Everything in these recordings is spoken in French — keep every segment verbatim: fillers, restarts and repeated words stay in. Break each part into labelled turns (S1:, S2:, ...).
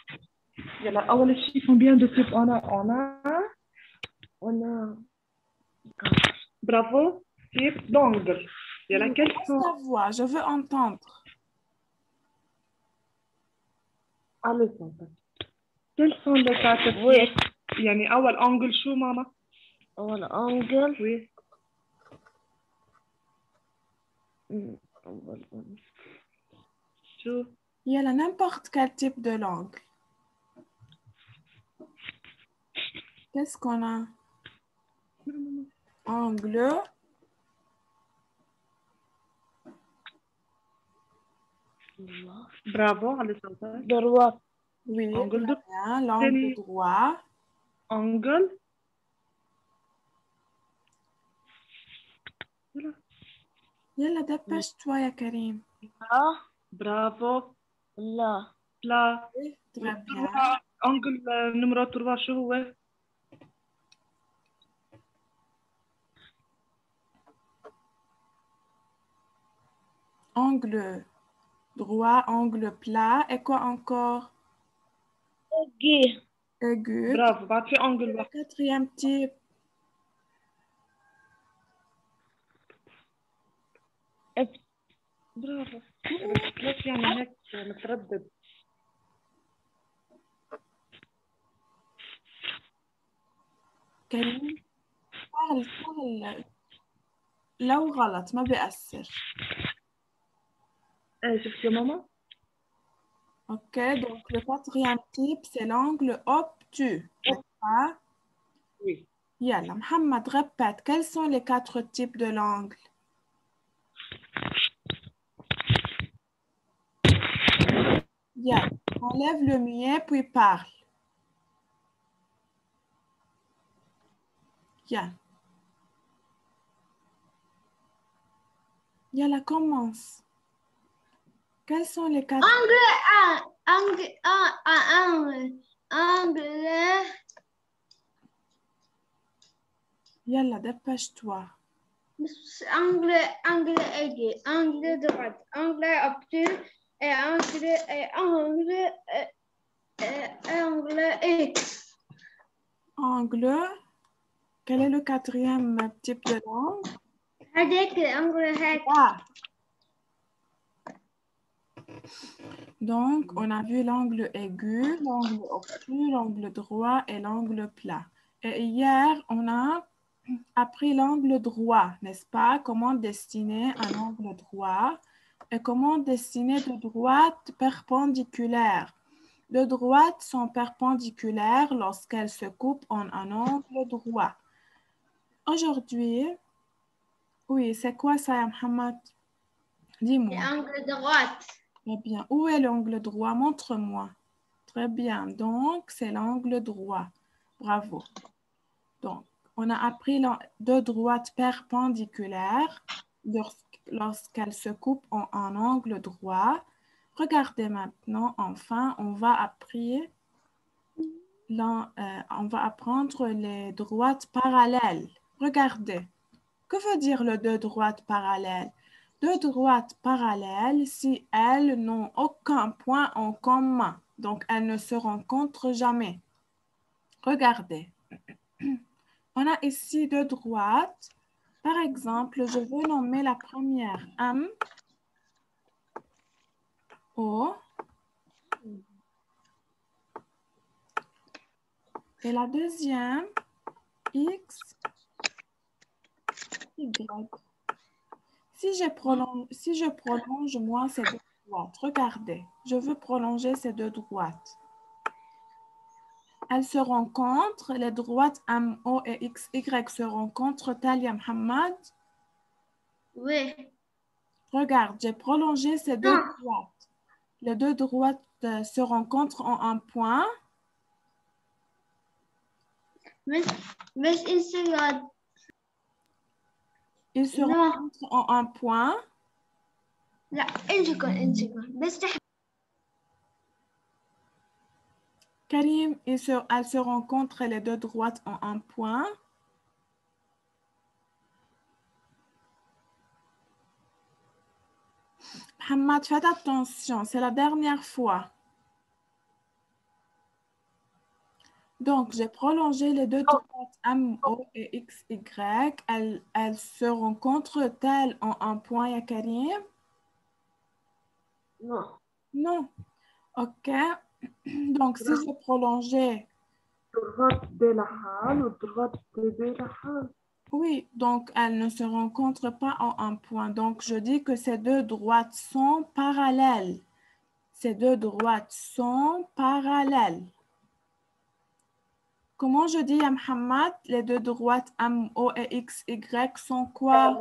S1: يلا أول شيء combien de types on a on a on a bravo type d'angle. يلا quels
S2: Baisse
S1: sont
S2: ta voix, je veux entendre.
S1: allez quels sont les quatre
S3: Oui.
S1: types يعني أول angle شو ماما؟
S3: أول أنجل.
S1: oui
S3: أمم، أول أنجل.
S1: شو
S2: Il y a n'importe quel type de langue. Qu'est-ce qu'on a? Angle.
S1: برافو على صوتك.
S3: droite.
S2: Oui,
S1: Angle
S2: très
S1: de
S2: bien. L'angle
S1: Tennis.
S2: droit.
S1: angle يلا
S2: يلا دبش-toi يا كريم.
S3: là,
S1: برافو
S3: là.
S1: لا
S2: Oui, très bien.
S1: angle نمرة ثلاثة شو هو؟
S2: Angle droit, angle plat. Et quoi encore?
S3: aigu.
S2: Aigu.
S1: برافو بعد في angle
S2: Le
S1: واحد.
S2: quatrième type.
S1: برافو بس ليش يعني هيك متردد؟
S2: كريم سهل سهل لو غلط ما بيأثر.
S1: ايه شفت يا ماما؟
S2: Ok, donc le quatrième type, c'est l'angle obtus. n'est-ce pas?
S1: Oui.
S2: Yalla, Mohamed, répète, quels sont les quatre types de l'angle? Yalla, enlève le muet puis parle. Yalla. Yalla, commence. Quels sont les quatre?
S3: Angle, angle, angle, angle.
S2: Yalla, dépêche-toi.
S3: Angle, angle aigu, angle droite, angle obtus et angle, et angle, et angle X.
S2: Angle. Quel est le quatrième type de langue?
S3: هذاك angle هيك.
S2: Ah. Donc, on a vu l'angle aigu, l'angle obtus, l'angle droit et l'angle plat. Et hier, on a appris l'angle droit, n'est-ce pas? Comment dessiner un angle droit et comment dessiner de droites perpendiculaires. De droites sont perpendiculaires lorsqu'elles se coupent en un angle droit. Aujourd'hui, oui, c'est quoi ça, Mohamed? Dis-moi.
S3: Angle droite.
S2: Très bien. Où est l'angle droit? Montre-moi. Très bien. Donc, c'est l'angle droit. Bravo. Donc, on a appris deux droites perpendiculaires lorsqu'elles se coupent en un angle droit. Regardez maintenant, enfin, on va apprendre, euh, on va apprendre les droites parallèles. Regardez. Que veut dire le deux droites parallèles? Deux droites parallèles si elles n'ont aucun point en commun. Donc, elles ne se rencontrent jamais. Regardez. On a ici deux droites. Par exemple, je veux nommer la première M, O. Et la deuxième, X, Y. Si je prolonge, si je prolonge moi ces deux droites, regardez, je veux prolonger ces deux droites. Elles se rencontrent, les droites M, O et X, Y se rencontrent, Talia Mohamed?
S3: Oui.
S2: Regarde, j'ai prolongé ces deux non. droites. Les deux droites euh, se rencontrent en un point.
S3: Mais, mais une seconde.
S2: Ils se non. rencontrent en un point.
S3: لا une seconde, une seconde. بس تح...
S2: Karim, ils se, elles se rencontrent les deux droites en un point. Mohamed, faites attention, c'est la dernière fois. Donc, j'ai prolongé les deux droites M O et X Y. Elles, elles se rencontrent-elles en un point, ya Karim?
S3: Non.
S2: Non. OK. Donc, si je prolongeais,
S1: droite de la halle ou droite de la halle.
S2: oui, donc elles ne se rencontrent pas en un point. Donc, je dis que ces deux droites sont parallèles. Ces deux droites sont parallèles. Comment je dis à Mohamed, les deux droites M O et X Y sont quoi?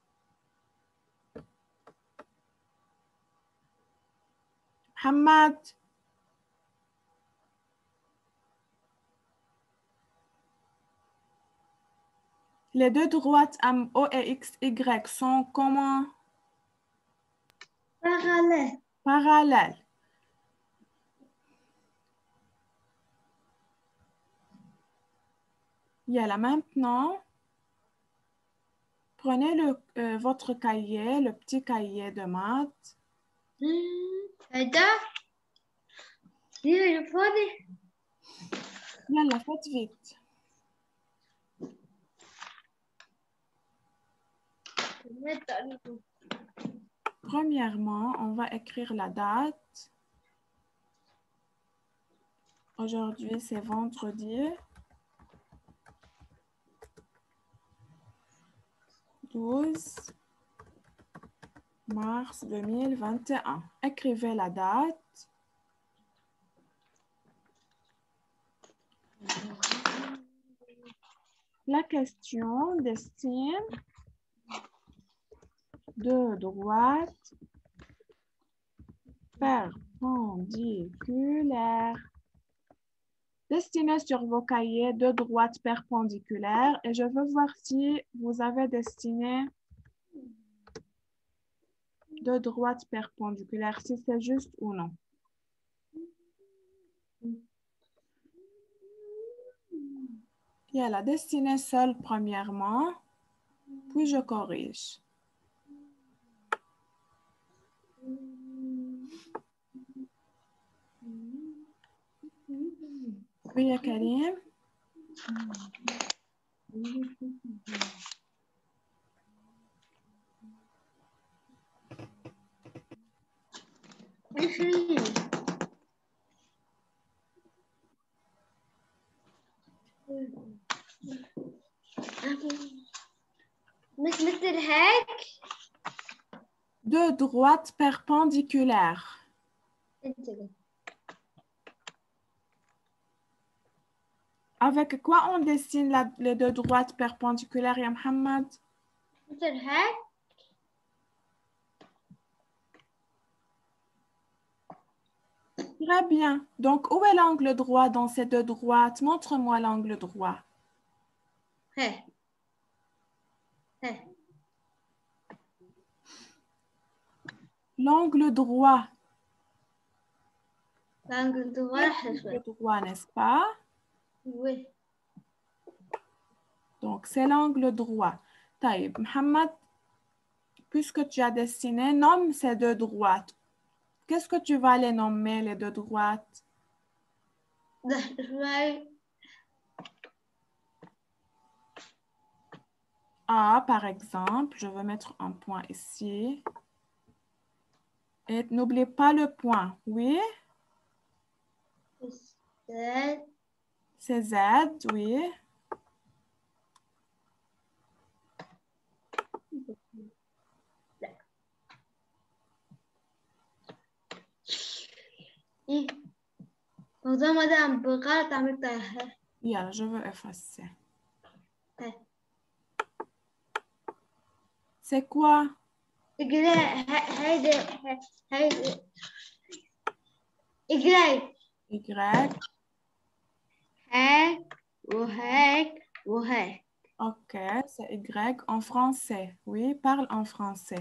S2: Mohamed. Les deux droites M O et X Y sont comment?
S3: Parallèle.
S2: Parallèles. Il y a là maintenant. Prenez le, euh, votre cahier, le petit cahier de maths.
S3: هيدا دي فاضي.
S2: Yalla, faites vite. Premièrement, on va écrire la date. Aujourd'hui, c'est vendredi. douze mars deux mille vingt et un. Écrivez la date. La question destine deux droites perpendiculaires. Destinez sur vos cahiers deux droites perpendiculaires et je veux voir si vous avez destiné deux droites perpendiculaires, si c'est juste ou non. Il y a la destinée seule premièrement, puis je corrige. Oui, ya Karim.
S3: مش مثل هيك.
S2: Deux droites perpendiculaires. Avec quoi on dessine la, les deux droites perpendiculaires, ya Mohamed?
S3: مثل هيك.
S2: Très bien. Donc, où est l'angle droit dans ces deux droites? Montre-moi l'angle droit.
S3: هيك. هيك.
S2: L'angle droit.
S3: L'angle droit.
S2: L'angle droit, n'est-ce pas?
S3: Oui.
S2: Donc, c'est l'angle droit. Taïb, Mohamed, puisque tu as dessiné, nomme ces deux droites. Qu'est-ce que tu vas les nommer, les deux droites? A, par exemple, je vais mettre un point ici. Et n'oublie pas le point, oui? C'est Z, oui. Yeah, je veux effacer. C'est quoi?
S3: Y.
S2: Y.
S3: هيك وهيك وهيك.
S2: Ok, c'est Y en français. Oui, parle en français.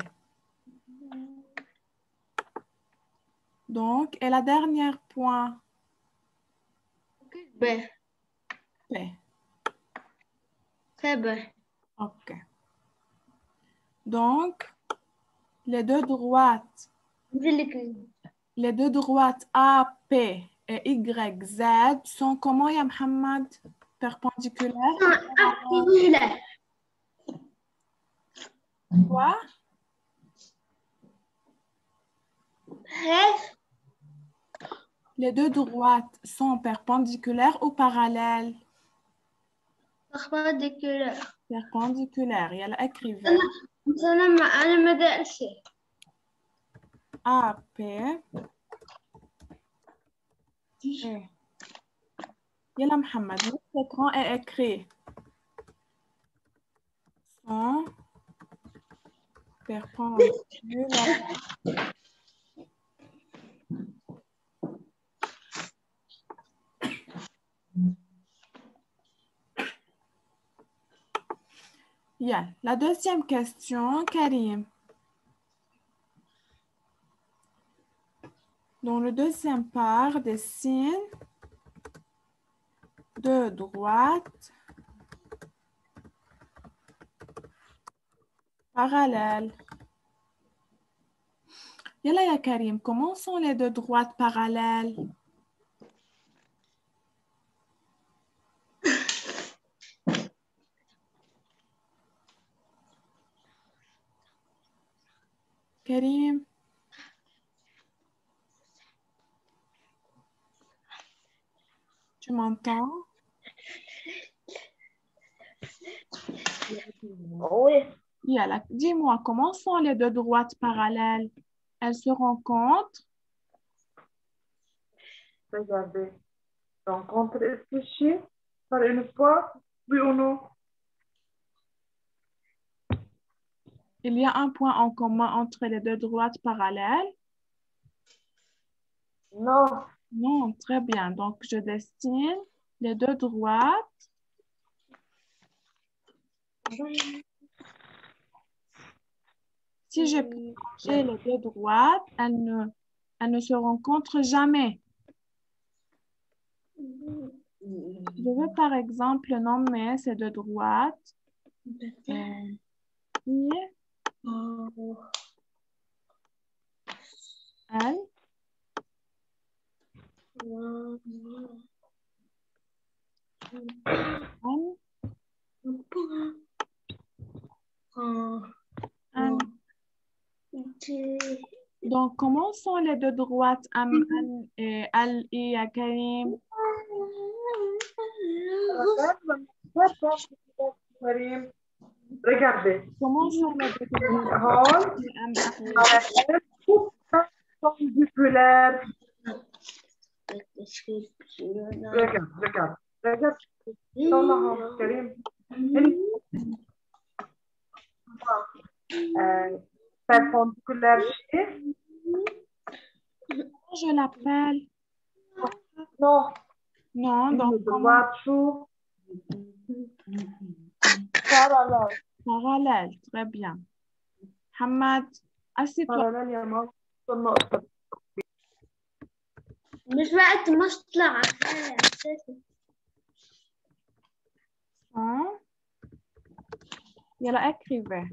S2: Donc, et la dernière point?
S3: B.
S2: P.
S3: C'est B.
S2: Ok. Donc, les deux droites, les deux droites A P et Y Z sont comment, ya Mohamed? Perpendiculaires?
S3: Perpendiculaires.
S2: Quoi?
S3: Bref.
S2: Les deux droites sont perpendiculaires ou parallèles?
S3: Perpendiculaires.
S2: Perpendiculaires. يلا écrivez.
S3: أنا أنا ما أنا ما دارسة.
S2: A, P. Et. يلا محمد, notre écran est écrit. Sont perpendiculaires. Yeah. La deuxième question, Karim. Dans le deuxième part, dessine deux droites parallèles. Yalla ya Karim, comment sont les deux droites parallèles? Karim? Tu m'entends?
S3: Oui.
S2: Yalla, dis-moi, comment sont les deux droites parallèles? Elles se rencontrent?
S1: Regardez. Rencontre ici par une fois, oui ou non?
S2: Il y a un point en commun entre les deux droites parallèles?
S1: Non.
S2: Non, très bien. Donc, je dessine les deux droites. Si je mélanger les deux droites, elles ne, elles ne se rencontrent jamais. Je vais par exemple nommer ces deux droites. Euh, I, L. N. N. Donc, comment sont les deux droites M, N et L, I à Karim?
S1: Regardez.
S2: Comment sont les deux droites M, N?
S1: Perpendiculaire. Regarde, regarde, regarde. Non, non, Karim. Euh, perpendiculaire chez.
S2: Comment je l'appelle?
S1: Non.
S2: Non,
S1: Une
S2: donc
S1: droite sous. Parallèle.
S2: parallèle, très bien. Hamad, assieds-toi.
S1: Parallèle يا ماما. النقطة.
S3: مش وقت ما اطلع.
S2: Hein? يلا écrivez.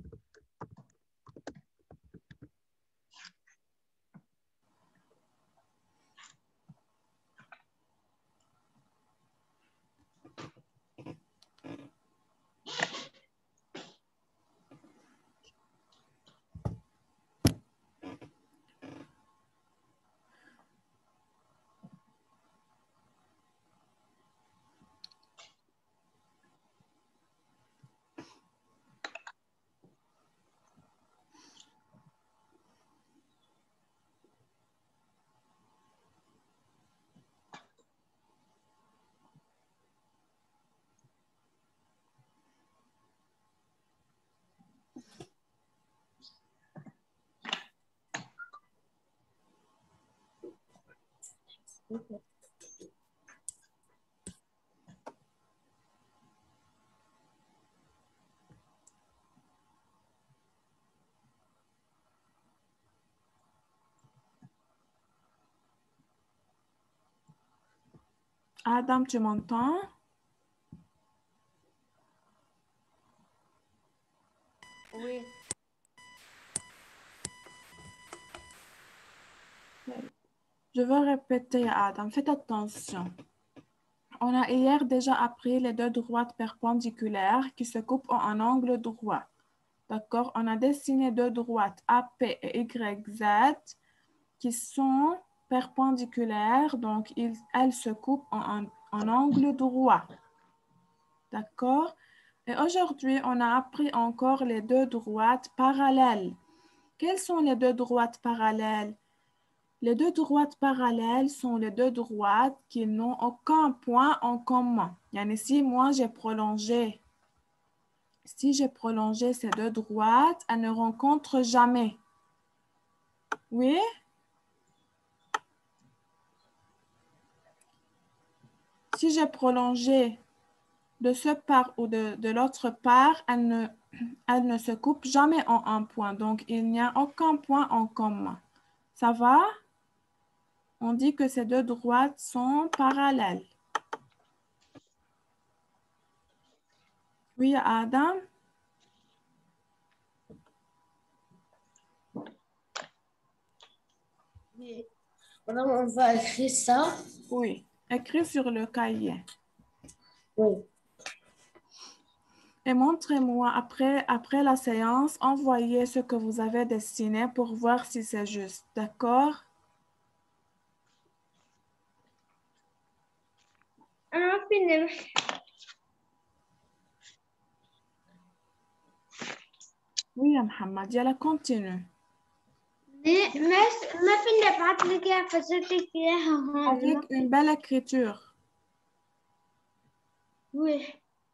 S2: Adam, tu m'entends?
S3: Oui.
S2: Je Je veux répéter, Adam, faites attention. On a hier déjà appris les deux droites perpendiculaires qui se coupent en un angle droit. D'accord? On a dessiné deux droites A P et Y Z qui sont perpendiculaires, donc ils, elles se coupent en un en angle droit. D'accord? Et aujourd'hui, on a appris encore les deux droites parallèles. Quelles sont les deux droites parallèles? Les deux droites parallèles sont les deux droites qui n'ont aucun point en commun. Yani si moi j'ai prolongé, si j'ai prolongé ces deux droites, elles ne rencontrent jamais. Oui? Si j'ai prolongé de ce part ou de, de l'autre part, elles ne, elles ne se coupent jamais en un point. Donc, il n'y a aucun point en commun. Ça va? On dit que ces deux droites sont parallèles. Oui, Adam?
S4: Oui. Maintenant, on va écrire ça.
S2: Oui. Écris sur le cahier.
S4: Oui.
S2: Et montrez-moi après, après la séance, envoyez ce que vous avez dessiné pour voir si c'est juste. D'accord?
S3: أنا فيني
S2: Oui, Mohamed, يلا continue.
S3: ما ما فيني أبعت لك إياها فصلتك إياها هون.
S2: Avec une belle écriture.
S3: Oui.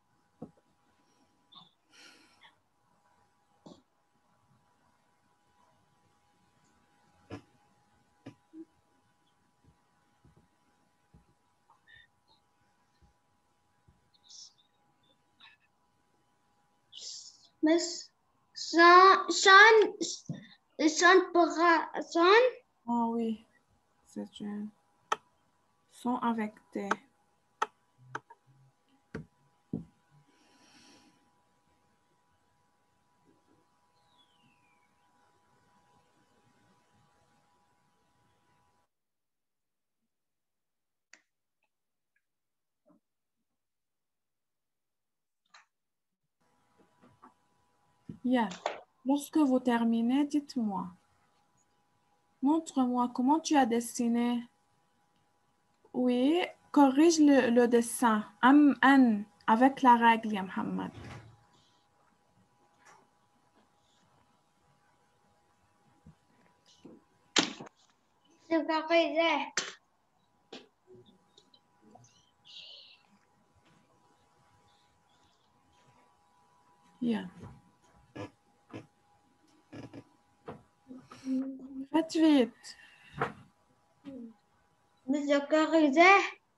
S3: بس شان شان شان بغا شان
S2: Ah oui, c'est un son avec T. Bien. Lorsque vous terminez, dites-moi. Montre-moi comment tu as dessiné. Oui, corrige le, le dessin. Am, an, avec la règle, ya Mohamed.
S3: تبقى قيدة.
S2: Bien. Faites vite.
S3: تبقى قيدة.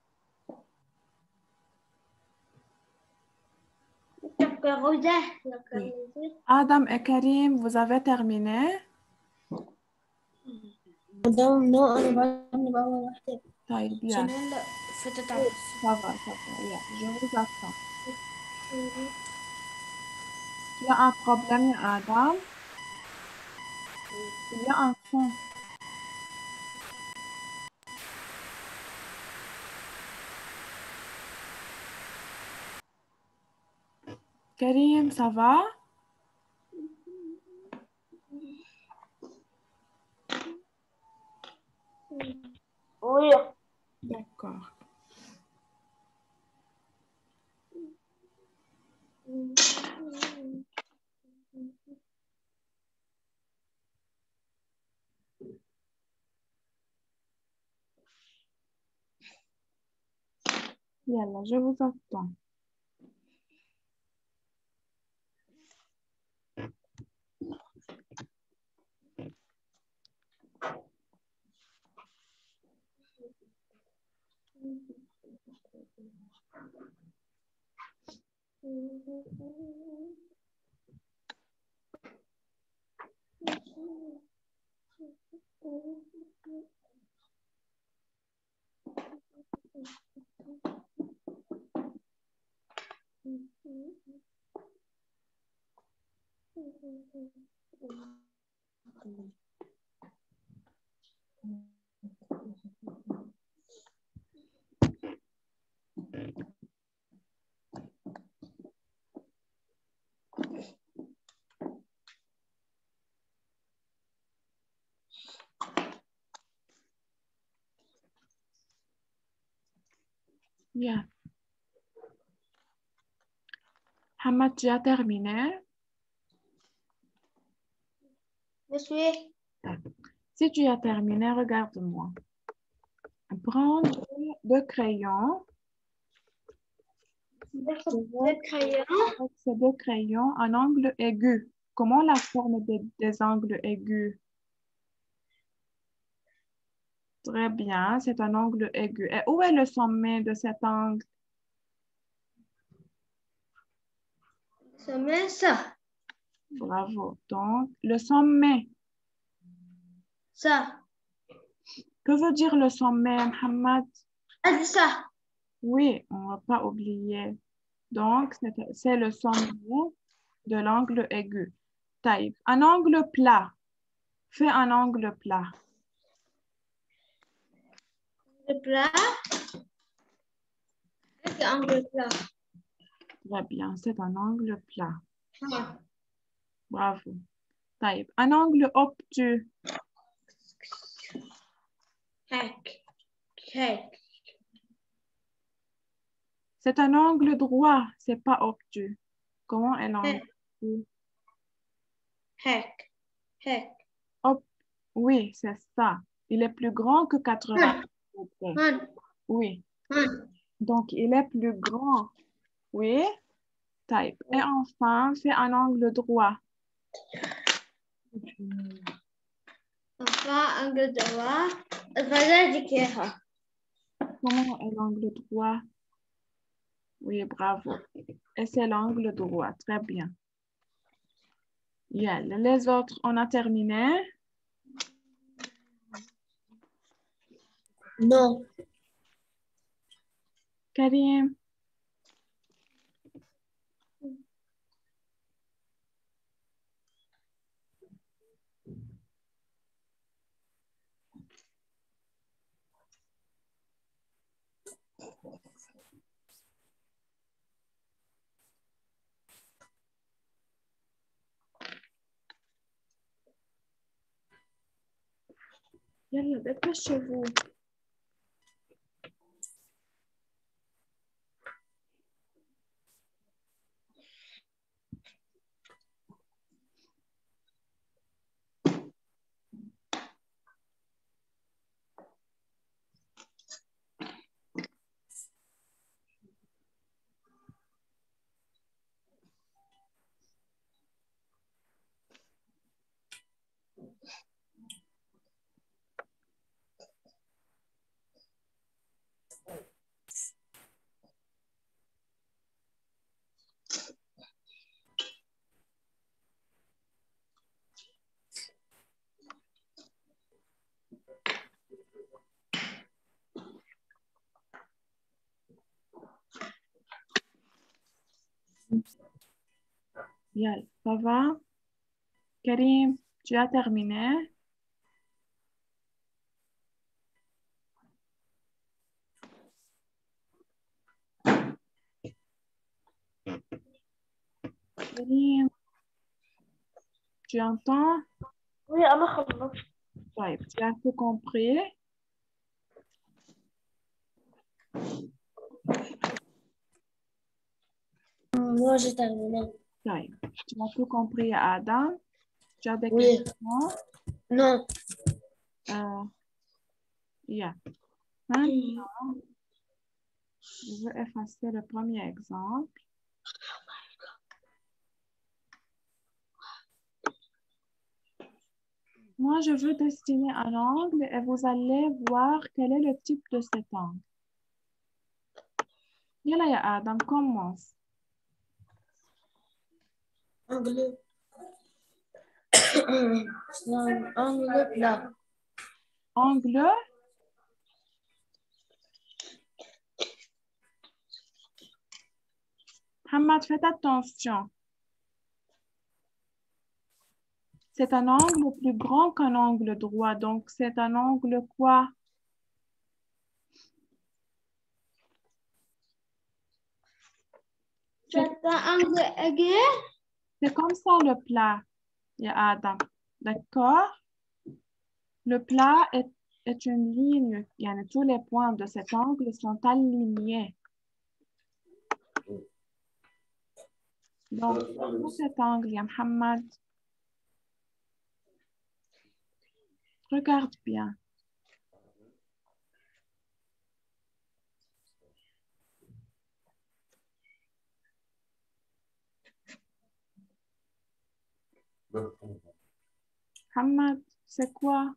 S3: تبقى قيدة.
S2: Oui. Adam et Karim, vous avez terminé?
S4: Madame, non, أنا بعدني بأول واحدة.
S2: طيب, bien.
S4: عشان هلا فتت على
S2: Ça va, ça va. Yeah. Je vous attends. Il y a un problème, Adam? Il y a un son. Karim, ça va?
S3: Oui.
S2: D'accord. Yallah, je vous attends. Bien. Hamad, tu as terminé?
S3: Je suis.
S2: Si tu as terminé, regarde-moi. Prendre deux crayons.
S3: Deux crayons.
S2: Avec ces deux crayons, un angle aigu. Comment la forme des, des angles aigus? Très bien, c'est un angle aigu. Et où est le sommet de cet angle?
S3: Sommet, ça.
S2: Bravo. Donc, le sommet.
S3: Ça.
S2: Que veut dire le sommet, Mohamed?
S3: Ah, c'est ça.
S2: Oui, on ne va pas oublier. Donc, c'est le sommet de l'angle aigu. Taïb. Un angle plat. Fais un angle plat.
S3: Le plat. C'est un angle plat.
S2: Très bien, c'est un angle plat.
S3: Ah.
S2: Bravo. Taïb. Un angle obtus.
S3: Hack. Hack.
S2: C'est un angle droit, c'est pas obtus. Comment est l'angle obtus?
S3: Hack. Hack.
S2: Ob- Oui, c'est ça. Il est plus grand que quatre-vingts degrés.
S3: Han.
S2: Oui.
S3: Han.
S2: Donc, il est plus grand. Oui. Type. Et enfin, fais un angle droit.
S3: Enfin, angle droit. Voilà, d'écrire.
S2: Comment est l'angle droit? Oui, bravo. Et c'est l'angle droit. Très bien. Yeah. Les autres, on a terminé.
S4: Non.
S2: Karim. Yalla, dépêchez-vous. Yalla, ça va? Karim, tu as terminé? Karim, tu entends?
S1: Oui, أنا خلصت.
S2: Ouais, tu as tout compris?
S4: Moi, j'ai terminé.
S2: Ouais. Tu as tout compris, Adam? Tu as des
S4: Oui.
S2: questions?
S4: Non.
S2: Euh, yeah. Maintenant, je vais effacer le premier exemple. Moi, je veux dessiner un angle et vous allez voir quel est le type de cet angle. Yalla, ya Adam, commence.
S4: Angle. C'est un angle plat.
S2: Angle. Hamad, faites attention. C'est un angle plus grand qu'un angle droit. Donc, c'est un angle quoi?
S3: C'est un angle aigu.
S2: C'est comme ça le plat, ya Adam. D'accord? Le plat est, est une ligne. Yani, tous les points de cet angle sont alignés. Donc, dans cet angle, il y a Mohamed. Regarde bien. Mohamed, c'est quoi?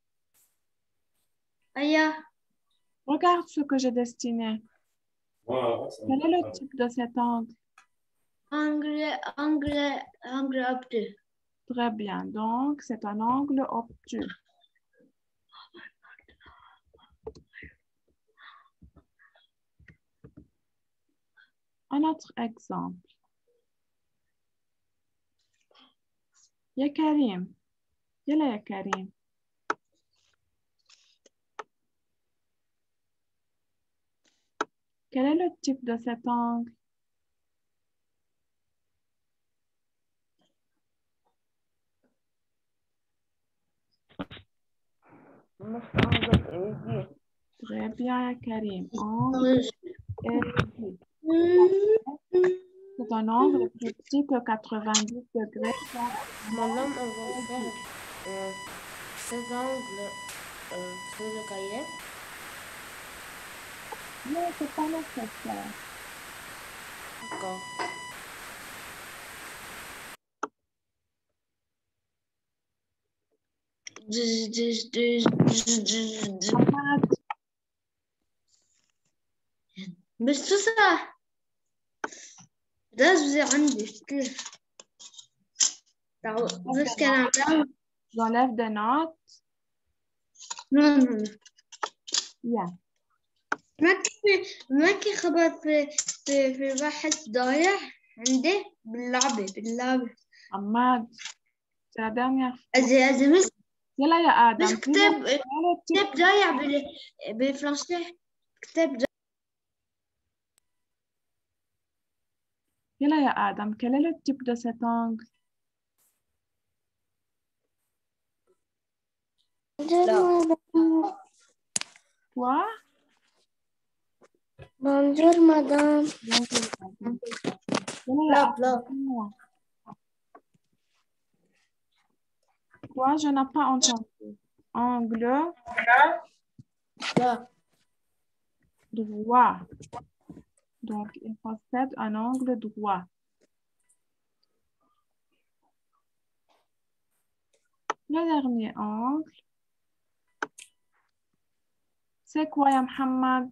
S3: Aya,
S2: Regarde ce que j'ai dessiné. Quel est le type de cet angle?
S3: angle, angle, angle obtus.
S2: Très bien. Donc, c'est un angle obtus. Un autre exemple. Ya Karim. Yalla ya Karim. Quel est le type de cet angle? Très bien, ya Karim. Angle aigu. C'est un angle plus petit que quatre-vingt-dix degrés.
S4: Madame, on va faire euh, cet angle euh, sur le cahier.
S2: Non, c'est pas nécessaire.
S4: D'accord.
S2: Mohamed,
S3: بس تسعة ده زي عندي كيف تعو بس كلام لا
S2: j'enlève des notes.
S3: لا لا
S2: Yeah.
S3: ما كيف ما كيف خبر في في في واحد ضايع عندي باللعبة باللعبة
S2: Mohamed, c'est la dernière fois.
S3: أزي أزي مش
S2: Yalla ya Adam.
S3: مش كتاب كتاب ضايع بال بالفرنسي كتاب ضايع.
S2: Yalla ya Adam. Quel est le type de cet angle? Quoi?
S4: Bonjour, madame.
S2: Yalla ya
S4: Là, là.
S2: Adam. Quoi? Je n'ai pas entendu. Angle
S4: Là.
S2: droit. Donc, il possède un angle droit. Le dernier angle. C'est quoi, ya Mohamed?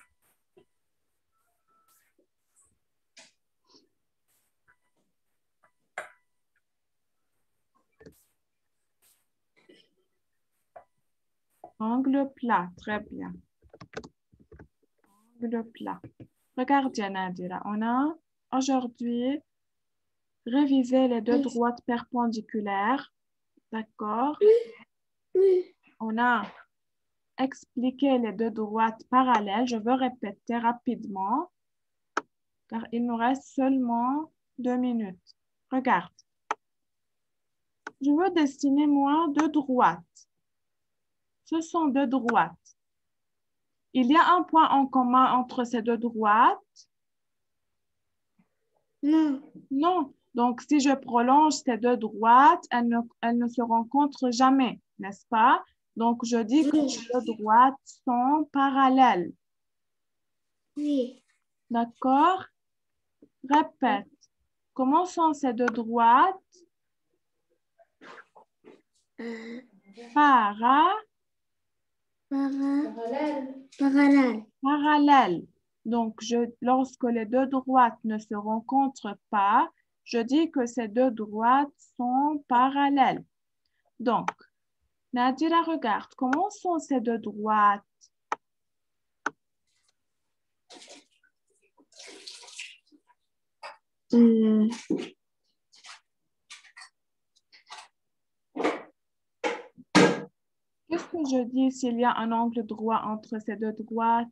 S2: Angle plat, très bien. Angle plat. Regarde, Nadira, on a aujourd'hui révisé les deux droites perpendiculaires. D'accord?
S4: Oui.
S2: On a expliqué les deux droites parallèles. Je veux répéter rapidement, car il nous reste seulement deux minutes. Regarde. Je veux dessiner, moi, deux droites. Ce sont deux droites. Il y a un point en commun entre ces deux droites?
S3: Non.
S2: Non. Donc, si je prolonge ces deux droites, elles ne, elles ne se rencontrent jamais, n'est-ce pas? Donc, je dis que ces deux droites sont parallèles.
S3: Oui.
S2: D'accord? Répète. Comment sont ces deux droites?
S3: Euh,
S2: Para,
S3: parallèle. Parallèle.
S2: parallèles. Donc, je, lorsque les deux droites ne se rencontrent pas, je dis que ces deux droites sont parallèles. Donc, Nadira, regarde, comment sont ces deux droites?
S3: Hum.
S2: Qu'est-ce que je dis s'il y a un angle droit entre ces deux droites?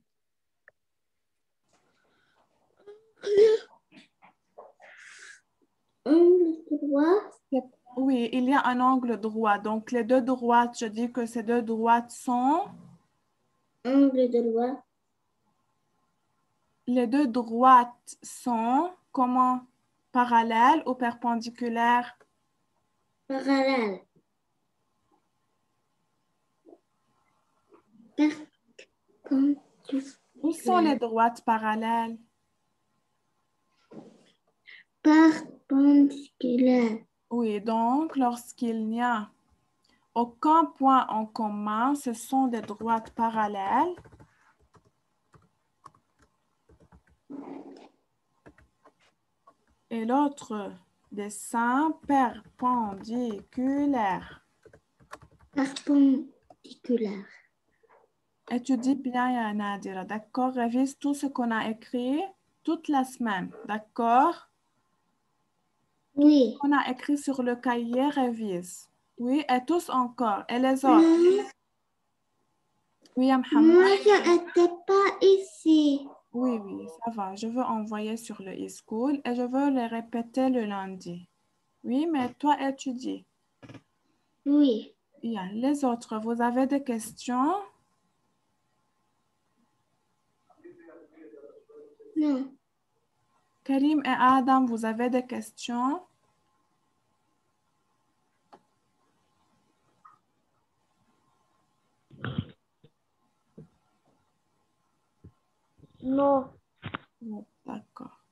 S3: Angle droit.
S2: Oui, il y a un angle droit. Donc, les deux droites, je dis que ces deux droites sont...
S3: Angle droit.
S2: Les deux droites sont... Comment? Parallèle ou perpendiculaire?
S3: Parallèle. Perpendiculaire.
S2: Où sont les droites parallèles?
S3: Perpendiculaire.
S2: Oui, donc lorsqu'il n'y a aucun point en commun, ce sont des droites parallèles. Et l'autre dessin perpendiculaire.
S3: Perpendiculaire.
S2: Étudie bien, ya Nadira, d'accord? Révise tout ce qu'on a écrit toute la semaine, d'accord?
S3: Oui.
S2: On a écrit sur le cahier, révise. Oui, et tous encore. Et les autres? Oui, ya Mohamed.
S3: Moi, je n'étais pas ici.
S2: Oui, oui, ça va. Je veux envoyer sur le e-school et je veux les répéter le lundi. Oui, mais toi, étudie.
S3: Oui.
S2: Bien. Les autres, vous avez des questions?
S3: Non.
S2: Karim et Adam, vous avez des questions?
S1: Non.
S2: Bon, d'accord.